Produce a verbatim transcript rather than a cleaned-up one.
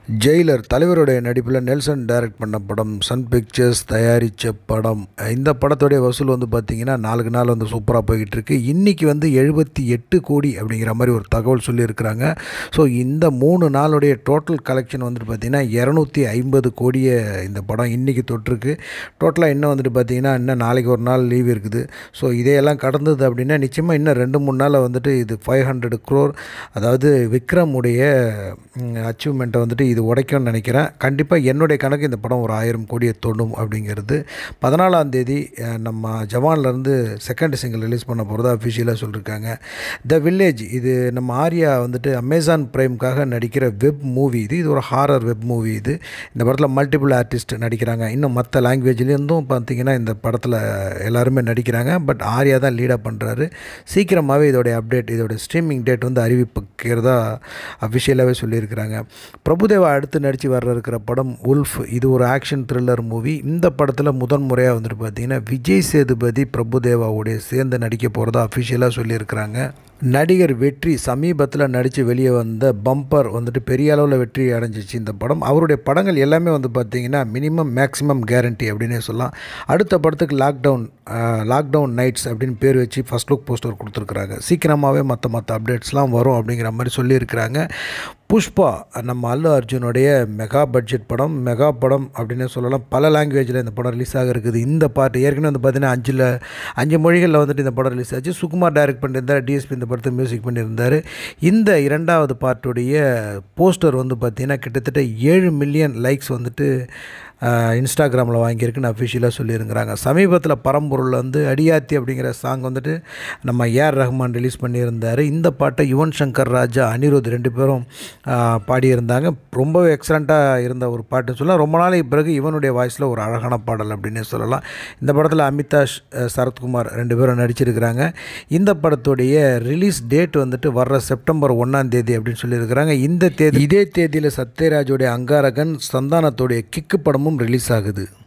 Jailer தலைவருடைய நடிப்பில் Nelson direct பண்ண படம், சன் பிக்சர்ஸ் தயாரித்த படம். இந்த படத்துடைய வசூல் வந்து பார்த்திங்கன்னா நாளுக்கு நாள் வந்து சூப்பராக போய்கிட்டு இருக்குது. இன்றைக்கி வந்து எழுபத்தி எட்டு கோடி அப்படிங்கிற மாதிரி ஒரு தகவல் சொல்லியிருக்கிறாங்க. ஸோ இந்த மூணு நாளுடைய டோட்டல் கலெக்ஷன் வந்துட்டு பார்த்திங்கன்னா இரநூத்தி ஐம்பது கோடியை இந்த படம் இன்றைக்கி தொட்டிருக்கு. டோட்டலாக இன்னும் வந்துட்டு பார்த்திங்கன்னா இன்னும் நாளைக்கு ஒரு நாள் லீவ் இருக்குது. ஸோ இதையெல்லாம் கடந்தது அப்படின்னா நிச்சயமாக இன்னும் ரெண்டு மூணு நாளில் வந்துட்டு இது ஃபைவ் ஹண்ட்ரட் க்ரோர் அதாவது விக்ரமுடைய அச்சீவ்மெண்ட்டை வந்துட்டு இது உடைக்கும்னு நினைக்கிறேன். கண்டிப்பாக என்னுடைய கணக்கு இந்த படம் ஒரு ஆயிரம் கோடியை தொடும் அப்படிங்கிறது. பதினாலாம் தேதி நம்ம ஜவான்லேருந்து செகண்ட் சிங்கிள் ரிலீஸ் பண்ண போகிறதா அஃபிஷியலாக சொல்லியிருக்காங்க. த வில்லேஜ் இது நம்ம ஆர்யா வந்துட்டு அமேசான் ப்ரைமுக்காக நடிக்கிற வெப் மூவி இது. இது ஒரு ஹாரர் வெப் மூவி இது. இந்த படத்தில் மல்டிபிள் ஆர்டிஸ்ட் நடிக்கிறாங்க. இன்னும் மற்ற லாங்குவேஜ்லேருந்தும் பார்த்திங்கன்னா இந்த படத்தில் எல்லாருமே நடிக்கிறாங்க. பட் ஆர்யா தான் லீடாக பண்ணுறாரு. சீக்கிரமாகவே இதோடைய அப்டேட், இதோடைய ஸ்ட்ரீமிங் டேட் வந்து அறிவிப்புக்கிறதா அஃபிஷியலாகவே சொல்லியிருக்கிறாங்க. பிரபுதேவா அடுத்து நடித்து வர இருக்கிற படம் உல்ஃப். இது ஒரு ஆக்ஷன் த்ரில்லர் மூவி. இந்த படத்தில் முதன் முறையாக வந்துட்டு பார்த்திங்கன்னா விஜய் சேதுபதி பிரபுதேவாவுடைய சேர்ந்து நடிக்க போகிறதா அஃபிஷியலாக சொல்லியிருக்கிறாங்க. நடிகர் வெற்றி சமீபத்தில் நடித்து வெளியே வந்த பம்பர் வந்துட்டு பெரிய அளவில் வெற்றி அடைஞ்சிச்சு இந்த படம். அவருடைய படங்கள் எல்லாமே வந்து பார்த்திங்கன்னா மினிமம் மேக்ஸிமம் கேரண்டி அப்படின்னே சொல்லலாம். அடுத்த படத்துக்கு லாக்டவுன் லாக்டவுன் நைட்ஸ் அப்படின்னு பேர் வச்சு ஃபஸ்ட் லுக் போஸ்டர் கொடுத்துருக்குறாங்க. சீக்கிரமாகவே மற்ற மற்ற அப்டேட்ஸ்லாம் வரும் அப்படிங்கிற மாதிரி சொல்லியிருக்கிறாங்க. புஷ்பா நம்ம அல்லு அர்ஜுனுடைய மெகா பட்ஜெட் படம், மெகா படம் அப்படின்னு சொல்லலாம். பல லாங்குவேஜில் இந்த படம் ரிலீஸ் ஆக இருக்குது. இந்த பாட்டு ஏற்கனவே வந்து பார்த்திங்கன்னா அஞ்சில் அஞ்சு மொழிகளில் வந்துட்டு இந்த படம் ரிலீஸ் ஆச்சு. சுகுமார் டைரக்ட் பண்ணியிருந்தார், டிஎஸ்பி இந்த படத்தை மியூசிக் பண்ணியிருந்தார். இந்த இரண்டாவது பாட்டுடைய போஸ்டர் வந்து பார்த்திங்கன்னா கிட்டத்தட்ட ஏழு மில்லியன் லைக்ஸ் வந்துட்டு இன்ஸ்டாகிராமில் வாங்கியிருக்குன்னு அஃபிஷியலாக சொல்லியிருக்கிறாங்க. சமீபத்தில் பரம்பொருளில் வந்து அடியாத்தி அப்படிங்கிற சாங் வந்துட்டு நம்ம ஏஆர் ரஹ்மான் ரிலீஸ் பண்ணியிருந்தார். இந்த பாட்டை யுவன் சங்கர் ராஜா, அனிருத் ரெண்டு பேரும் பாடியிருந்தாங்க. ரொம்பவே எக்ஸலண்ட்டாக இருந்த ஒரு பாட்டுன்னு சொல்லலாம். ரொம்ப நாளைக்கு பிறகு இவனுடைய வாய்ஸில் ஒரு அழகான பாடல் அப்படின்னே சொல்லலாம். இந்த படத்தில் அமிதாஷ், சரத்குமார் ரெண்டு பேரும் நடிச்சிருக்கிறாங்க. இந்த படத்துடைய ரிலீஸ் டேட் வந்துட்டு வர்ற செப்டம்பர் ஒன்றாம் தேதி அப்படின்னு சொல்லியிருக்கிறாங்க. இந்த தேதி இதே தேதியில் சத்யராஜோடைய அங்காரகன், சந்தானத்தோடைய கிக்கு படமும் ரிலீஸ் ஆகுது.